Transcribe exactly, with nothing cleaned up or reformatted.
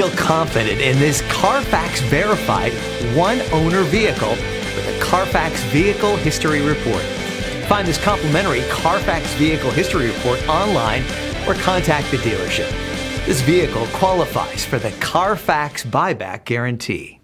Feel confident in this Carfax verified one-owner vehicle with a Carfax Vehicle History Report. Find this complimentary Carfax Vehicle History Report online or contact the dealership. This vehicle qualifies for the Carfax Buyback Guarantee.